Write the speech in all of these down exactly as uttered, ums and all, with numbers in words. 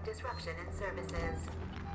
disruption in services.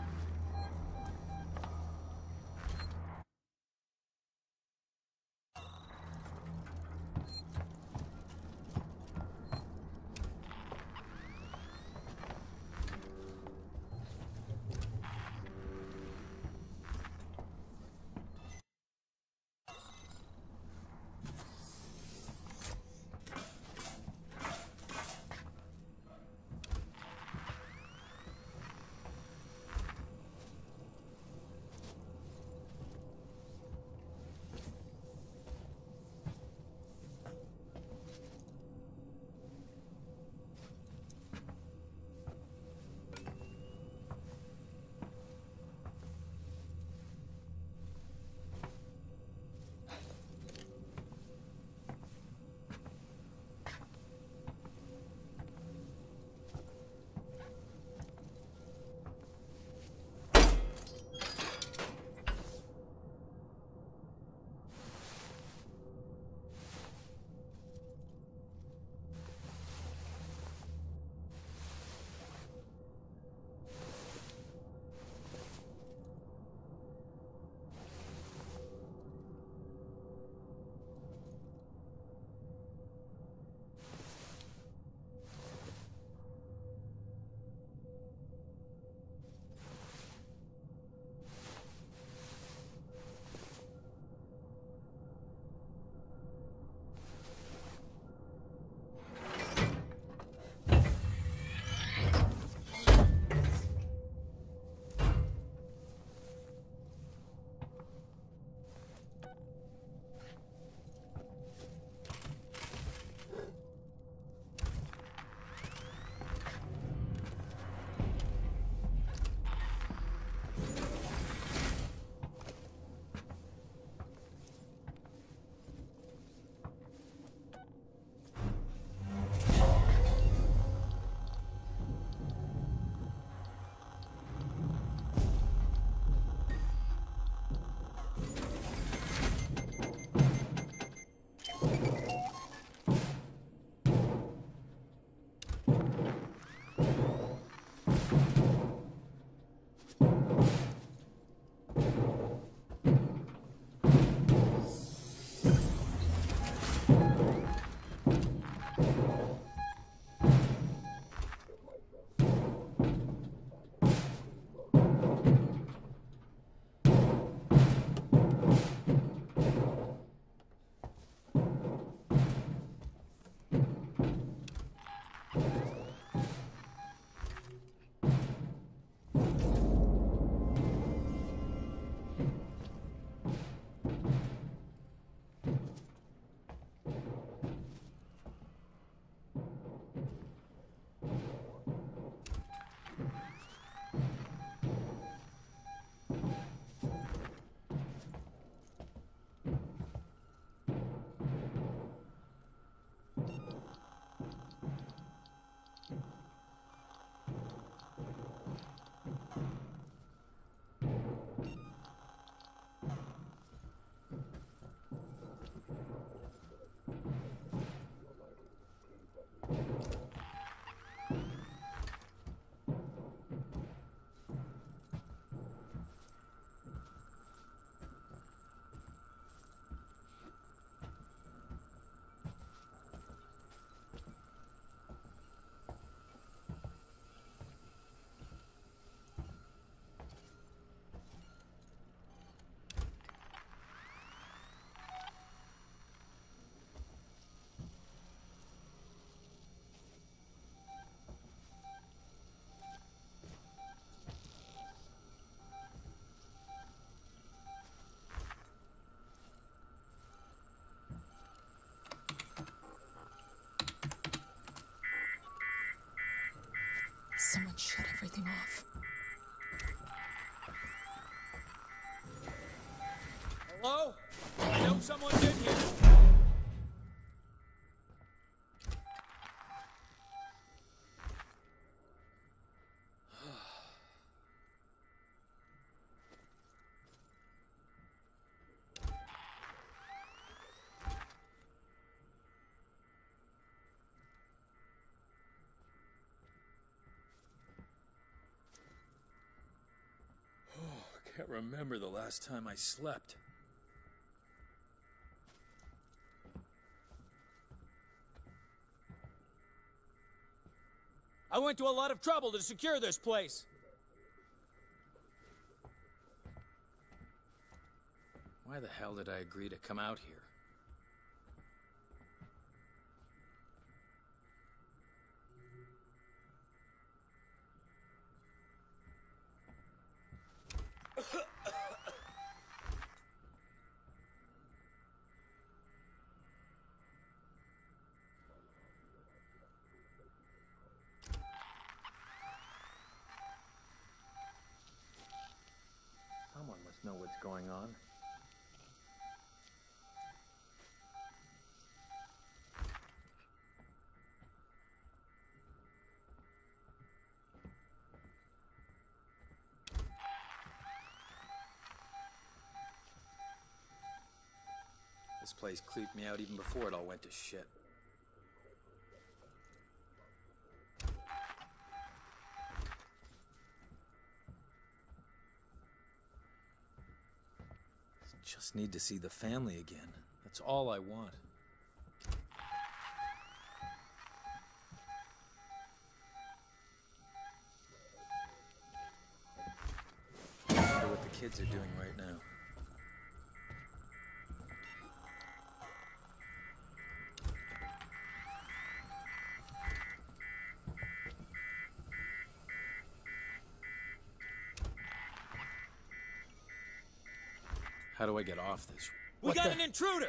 Someone shut everything off. Hello? I know someone's in here. can't remember the last time I slept. I went to a lot of trouble to secure this place. Why the hell did I agree to come out here? Someone must know what's going on. This place creeped me out even before it all went to shit. Just need to see the family again. That's all I want. I wonder what the kids are doing right now. How do I get off this? We What got the- an intruder!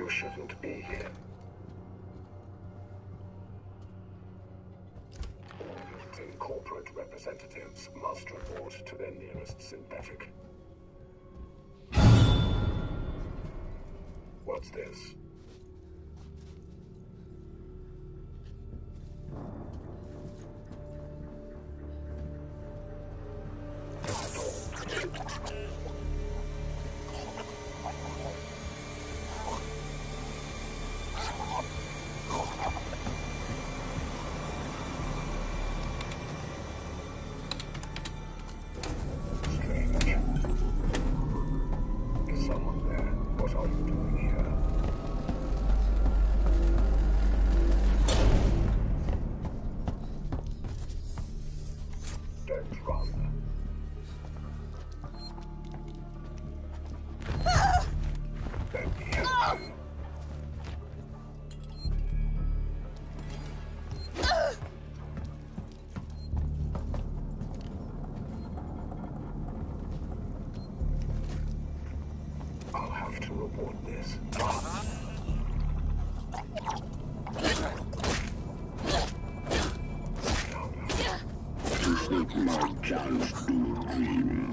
shouldn't be here. Ten corporate representatives must report to their nearest synthetic. What's this? To report this. To take my chance to dream.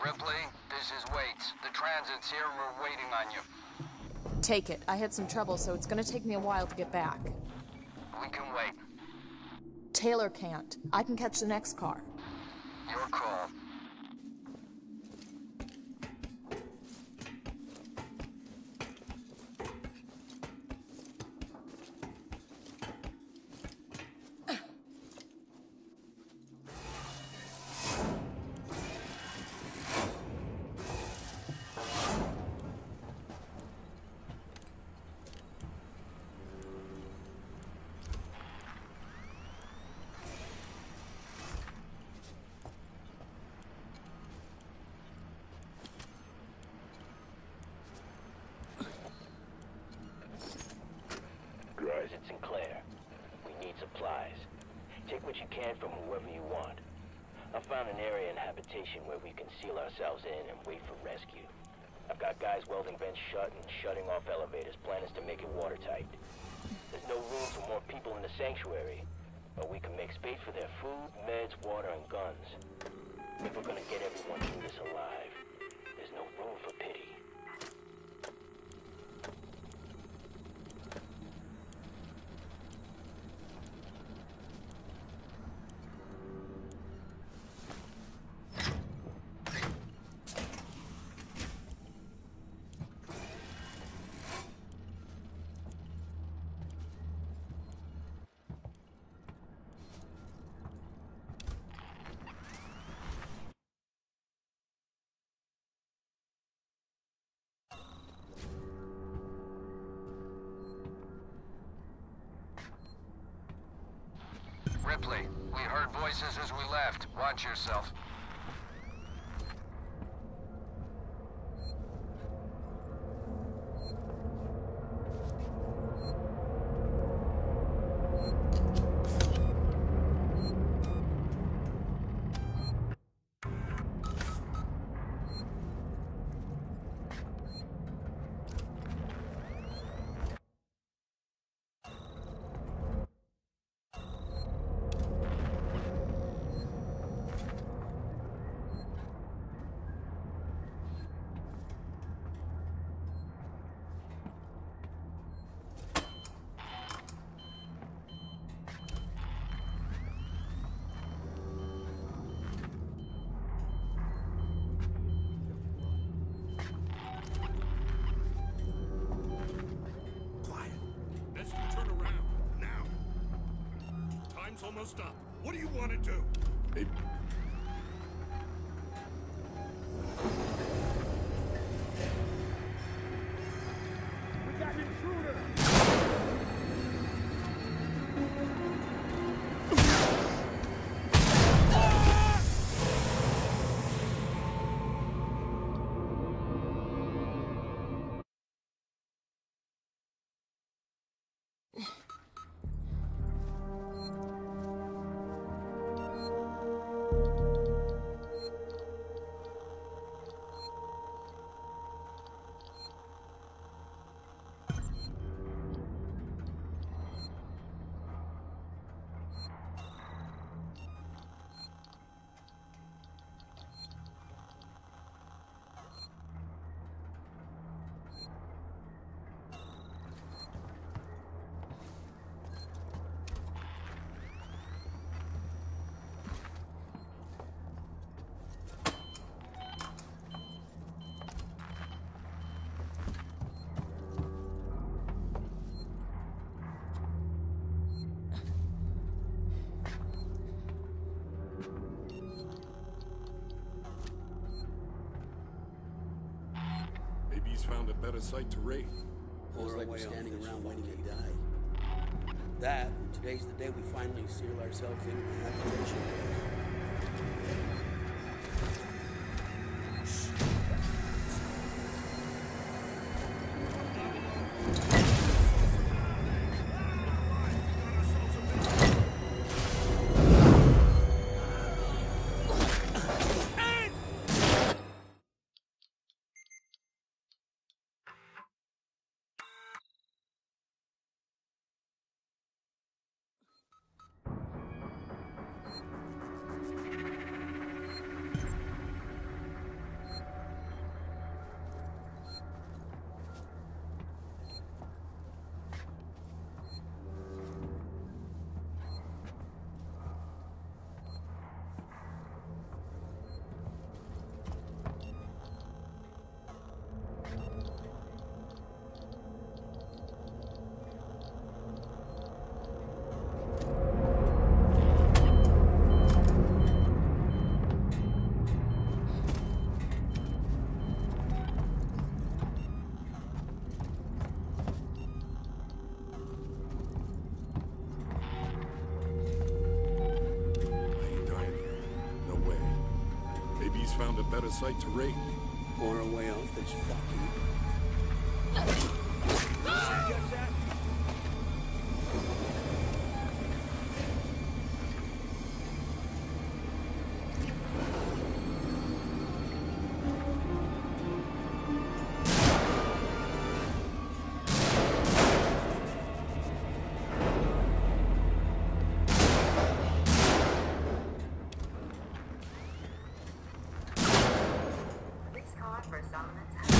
Ripley, this is Waits. The transit's here and we're waiting on you. Take it. I had some trouble, so it's gonna take me a while to get back. We can wait. Taylor can't. I can catch the next car. Your call. It's Sinclair. We need supplies. Take what you can from whoever you want. I found an area in habitation where we can seal ourselves in and wait for rescue. I've got guys welding vents shut and shutting off elevators. Plan is to make it watertight. There's no room for more people in the sanctuary, but we can make space for their food, meds, water, and guns. If we're gonna get everyone through this alive, there's no room for pity. Ripley, we heard voices as we left. Watch yourself. Almost up. What do you want to do? It... We got an intruder! Maybe he's found a better site to raid. Feels like we're standing around waiting to die. That, today's the day we finally seal ourselves into the habitation. better site to raid. On our way off this fucking... Police car for Solomon's house.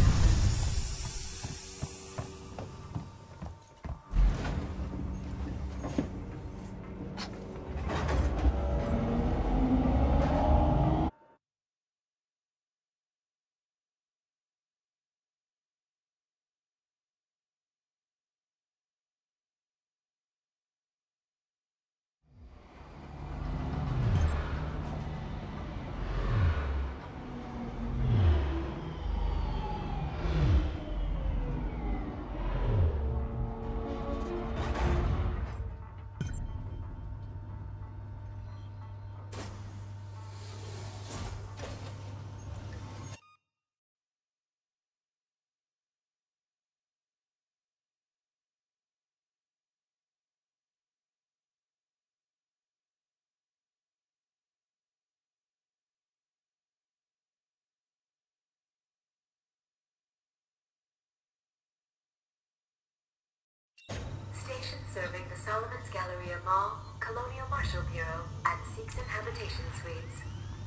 Station serving the Solomon's Galleria Mall, Colonial Marshal Bureau, and Seegson Habitation Suites.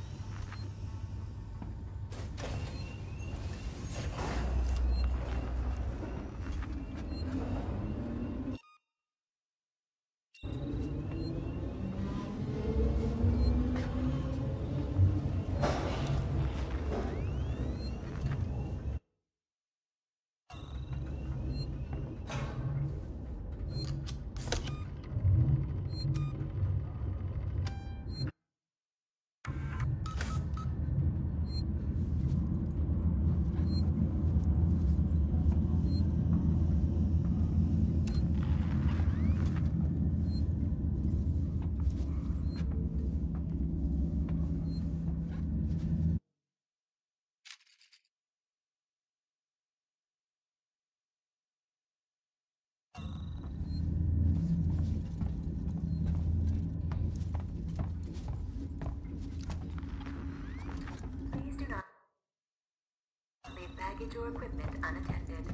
Please do not leave baggage or equipment unattended.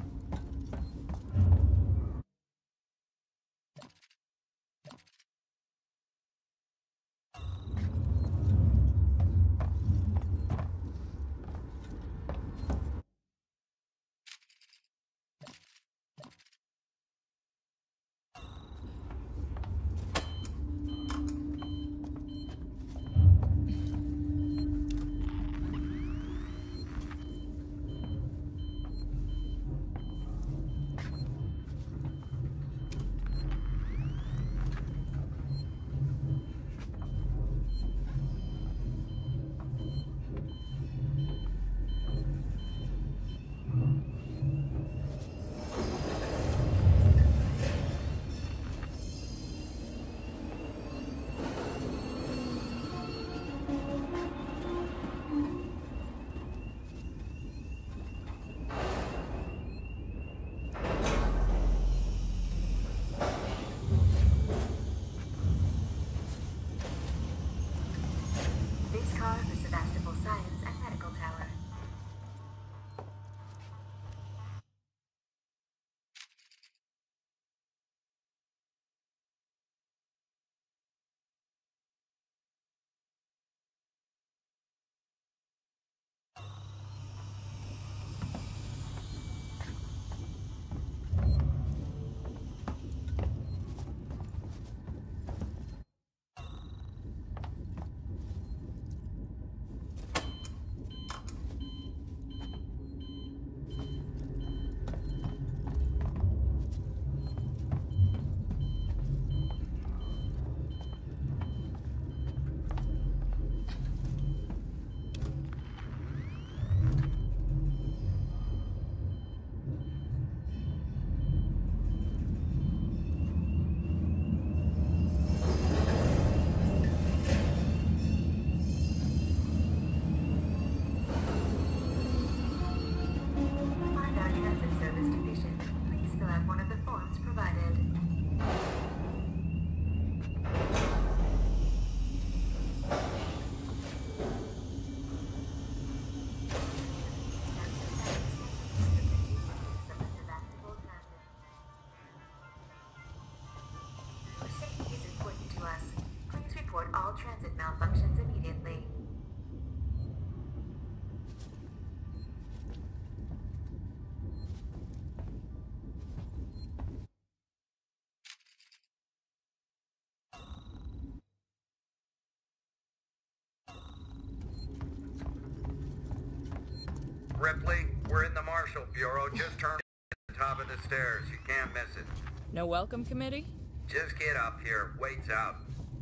Ripley. We're in the Marshal Bureau. Just turn to the top of the stairs. You can't miss it. No welcome committee? Just get up here. Wait's out.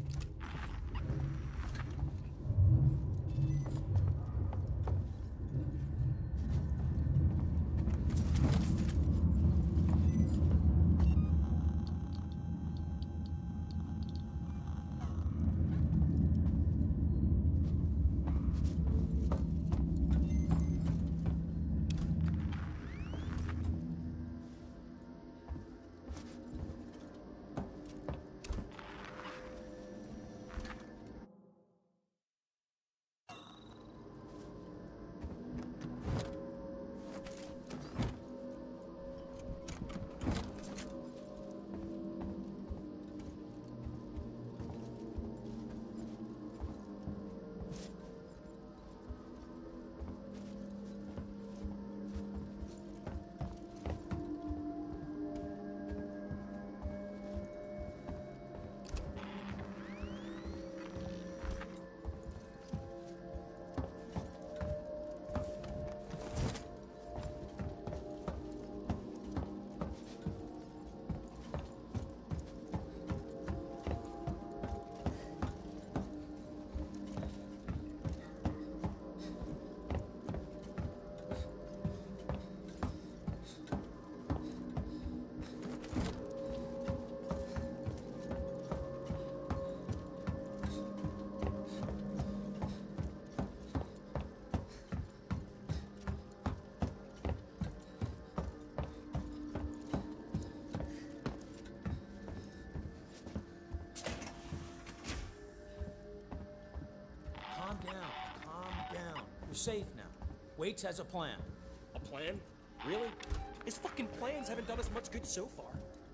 You're safe now. Waits has a plan. A plan? Really? His fucking plans haven't done us much good so far.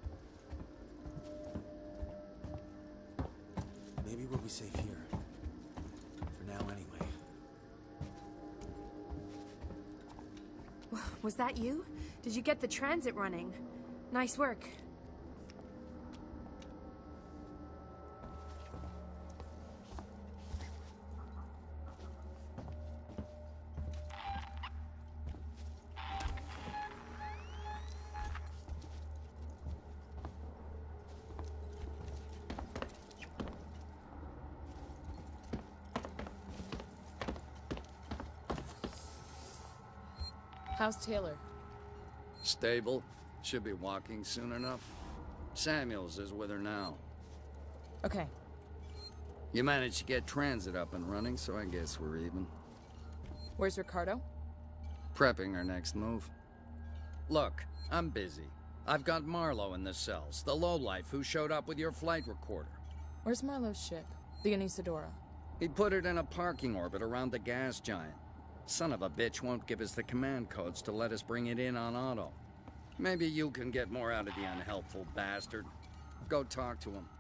Maybe we'll be safe here. For now, anyway. Was that you? Did you get the transit running? Nice work. How's Taylor? Stable. Should be walking soon enough. Samuels is with her now. Okay. You managed to get transit up and running, so I guess we're even. Where's Ricardo? Prepping our next move. Look, I'm busy. I've got Marlowe in the cells, the lowlife who showed up with your flight recorder. Where's Marlowe's ship? The Anesidora. He put it in a parking orbit around the gas giant. Son of a bitch won't give us the command codes to let us bring it in on auto. Maybe you can get more out of the unhelpful bastard. Go talk to him.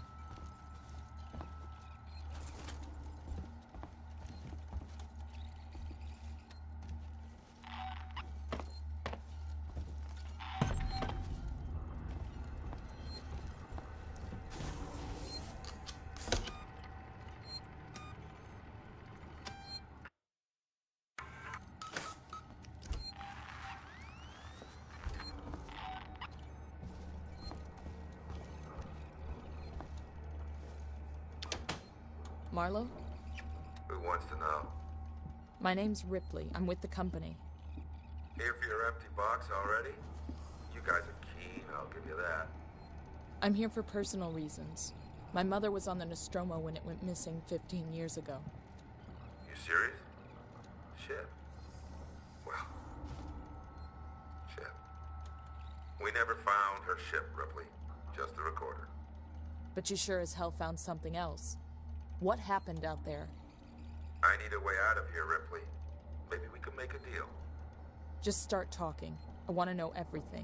Marlowe? Who wants to know? My name's Ripley. I'm with the company. Here for your empty box already? You guys are keen, I'll give you that. I'm here for personal reasons. My mother was on the Nostromo when it went missing fifteen years ago. You serious? Shit. Well... Shit. We never found her ship, Ripley. Just the recorder. But you sure as hell found something else. What happened out there? I need a way out of here, Ripley. Maybe we can make a deal. Just start talking. I want to know everything.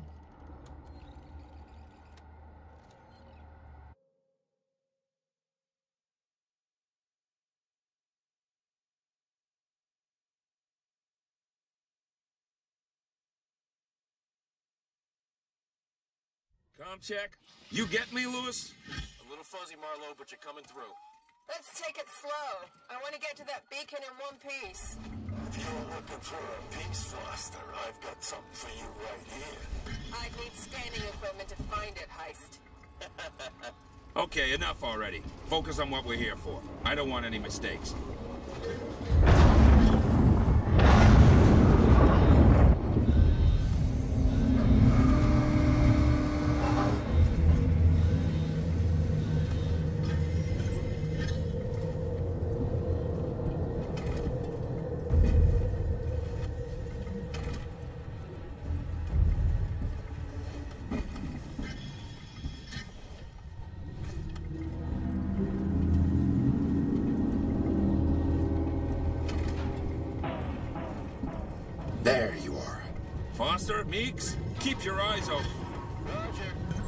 Com check. You get me, Lewis? A little fuzzy, Marlowe, but you're coming through. Let's take it slow. I want to get to that beacon in one piece. If you're looking for a peace, Foster, I've got something for you right here. I'd need scanning equipment to find it, Heist. Okay, enough already. Focus on what we're here for. I don't want any mistakes. There you are. Foster, Meeks, keep your eyes open. Roger.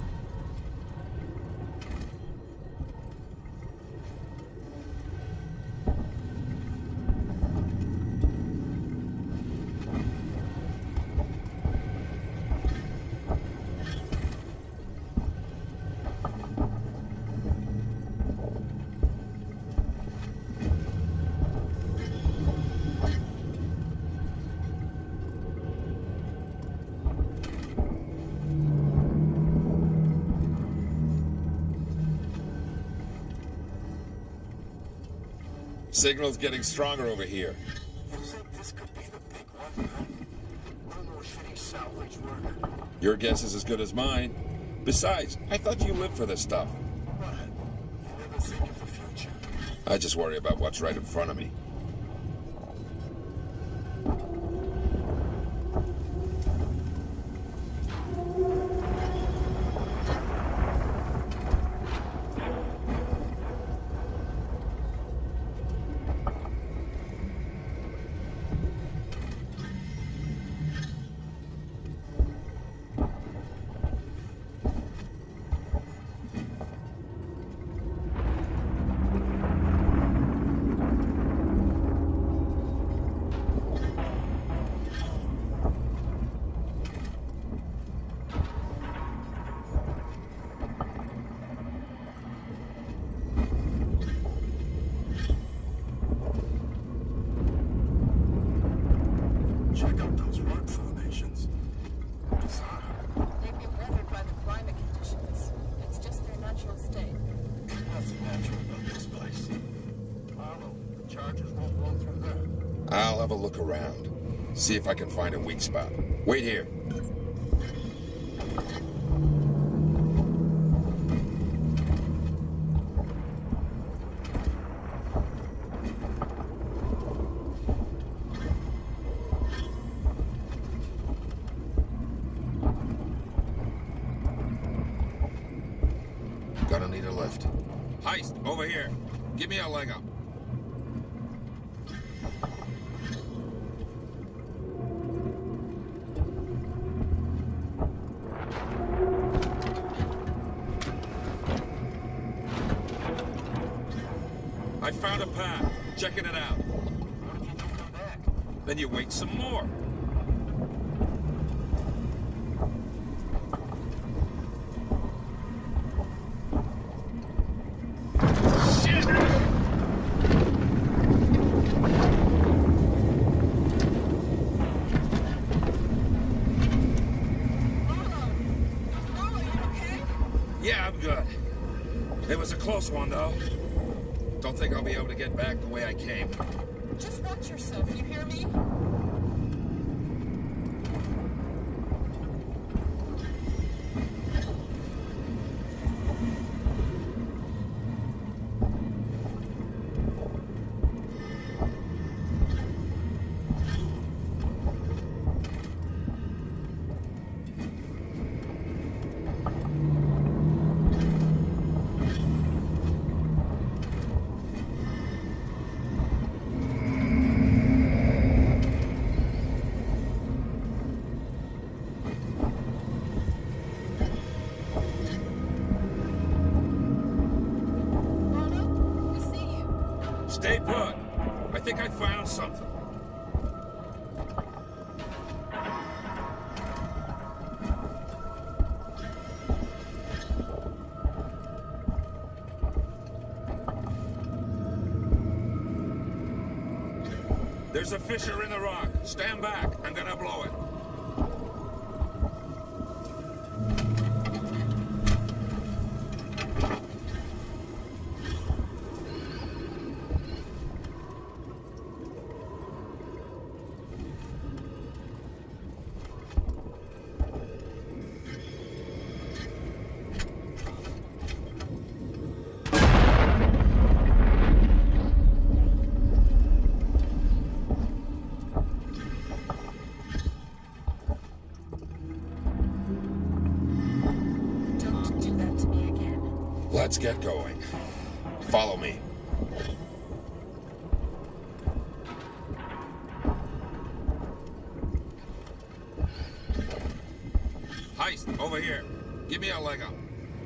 Signal's getting stronger over here. You think this could be the big one, huh? One more shitty salvage worker. Your guess is as good as mine. Besides, I thought you lived for this stuff. What? You never think of the future. I just worry about what's right in front of me. Check out those rock formations. Bizarre. They've been weathered by the climate conditions. It's just their natural state. Nothing natural about this place. Harlow, the Chargers won't blow through there. I'll have a look around. See if I can find a weak spot. Wait here. Gonna need a lift. Heist, over here. Give me a leg up. I found a path. Checking it out. What if you don't come back? Then you wait some more. Yeah, I'm good. It was a close one, though. Don't think I'll be able to get back the way I came. Just watch yourself, you hear me? Stay put. I think I found something. There's There's a fissure in the rock. Stand back. I'm gonna blow it. Let's get going. Follow me. Heist, over here. Give me a leg up.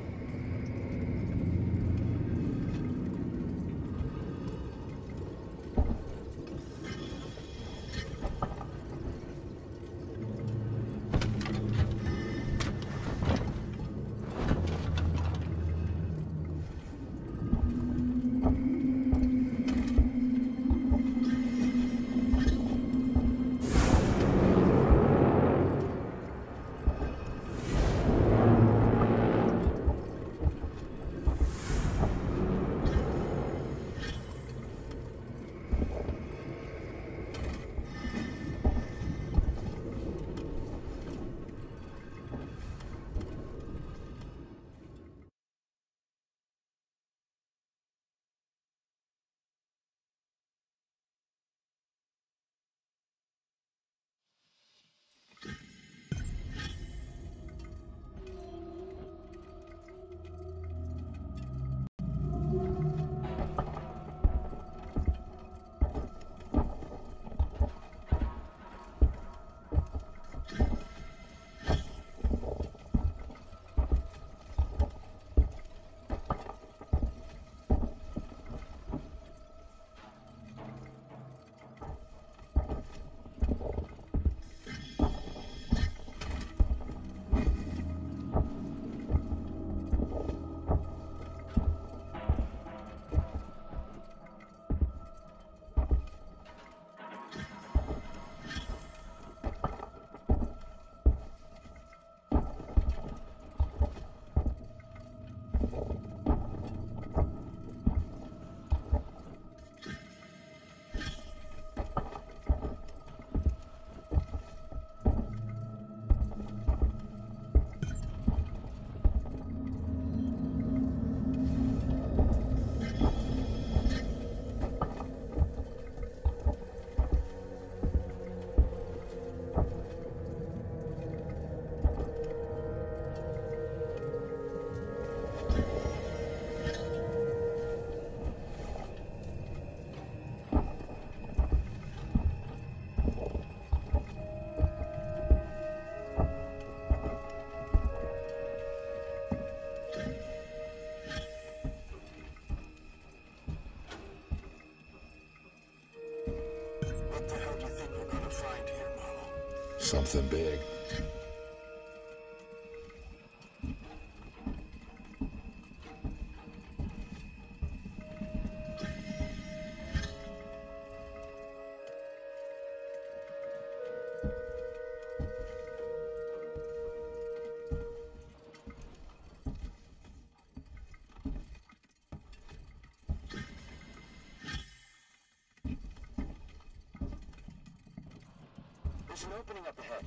Something big. There's an opening up ahead.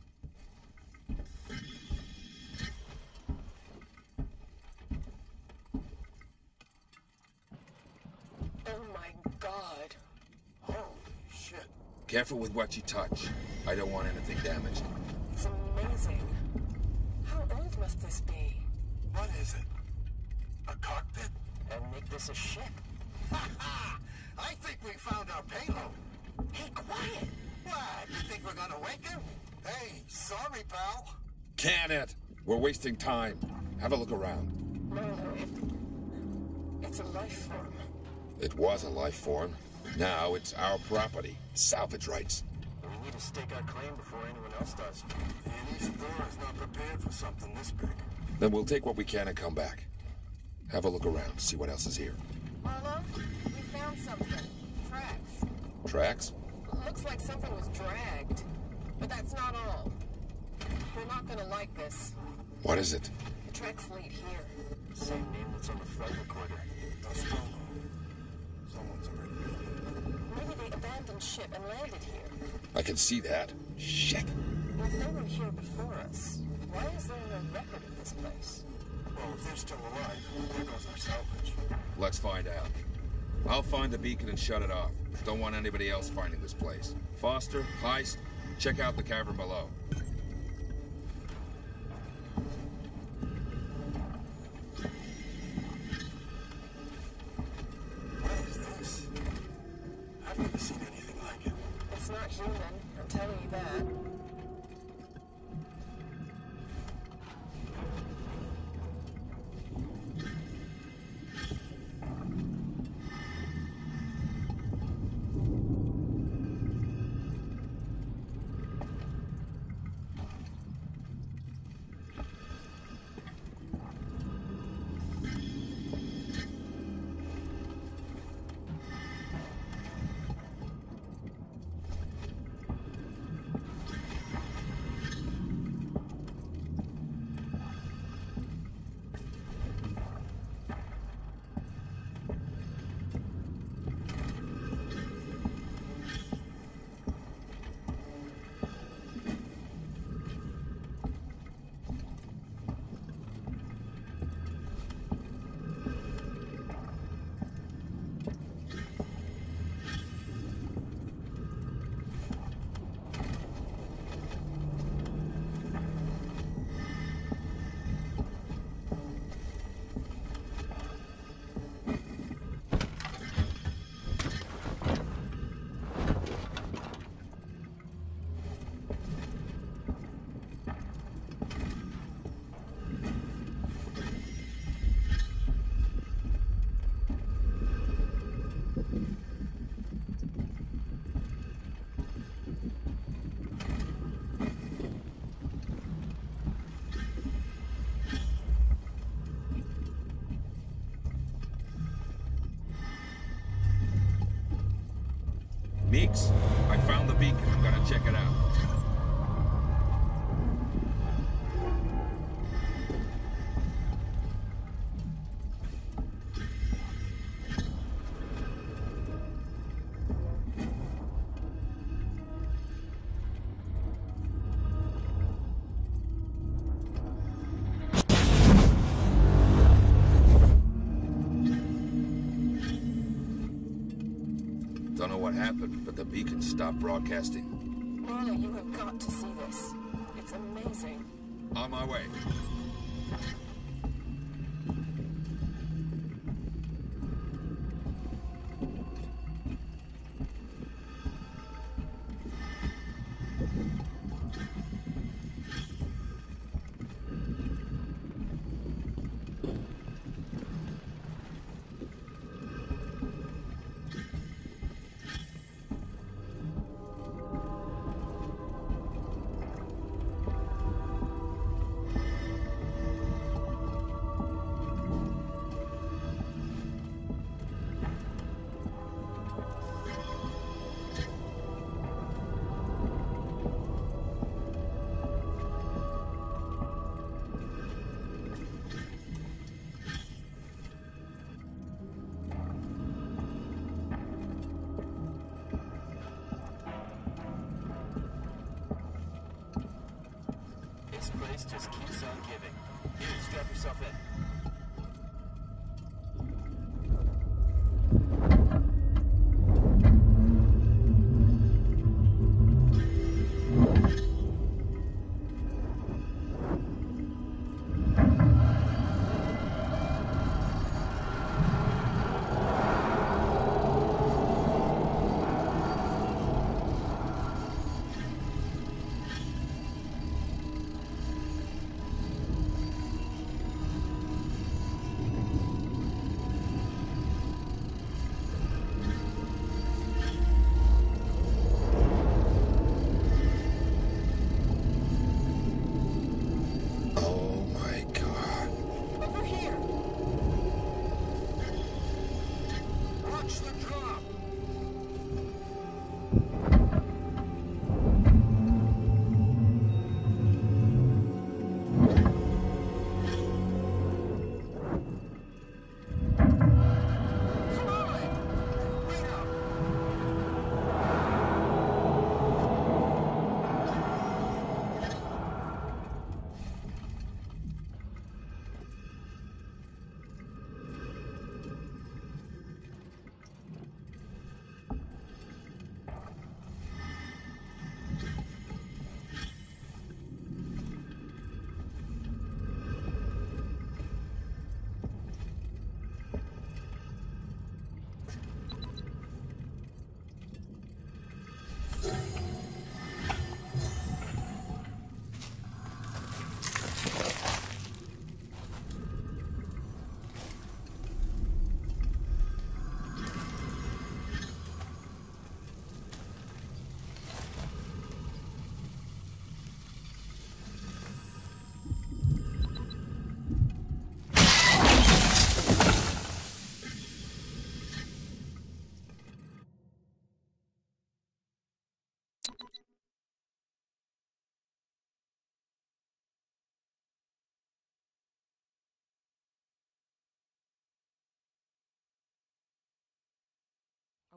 Oh my god. Holy shit. Careful with what you touch. I don't want anything damaged. It's amazing. How old must this be? What is it? A cockpit? And make this a ship. Ha ha! I think we found our payload. Hey, quiet! What? You think we're gonna wake him? Hey, sorry, pal. Can it? We're wasting time. Have a look around. Marlowe, it... it's a life form. It was a life form. Now it's our property. Salvage rights. We need to stake our claim before anyone else does. And Isadora is not prepared for something this big. Then we'll take what we can and come back. Have a look around, see what else is here. Marlowe, we found something. Tracks. Tracks? Looks like something was dragged. But that's not all. You're not gonna like this. What is it? The Trex lead here. Same name that's on the flight recorder. Nostromo. Someone's already been here. Maybe they abandoned ship and landed here. I can see that. Shit. If they were here before us, why is there no record of this place? Well, if they're still alive, there goes our salvage. Let's find out. I'll find the beacon and shut it off. Don't want anybody else finding this place. Foster, Heist, check out the cavern below. What is this? I've never seen anything like it. It's not human, I'm telling you that. Meeks, I found the beacon. I'm gonna check it out. Don't know what happened, but the beacon stopped broadcasting. Marla, you have got to see this. It's amazing. On my way. This place just keeps on giving. You strap yourself in.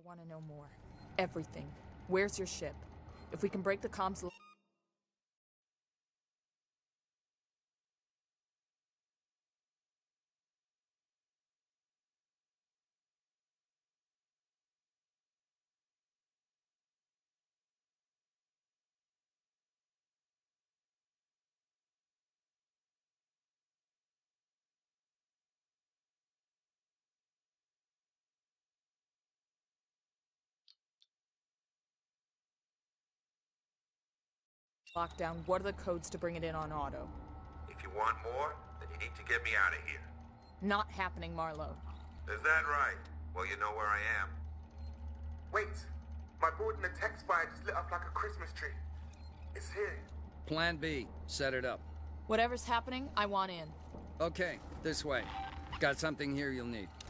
want to know more. Everything. Where's your ship? If we can break the comms... Lockdown, what are the codes to bring it in on auto? If you want more, then you need to get me out of here. Not happening, Marlowe. Is that right? Well, you know where I am. Wait, my board in the tech spire just lit up like a Christmas tree. It's here. Plan B. Set it up. Whatever's happening, I want in. Okay, this way. Got something here you'll need.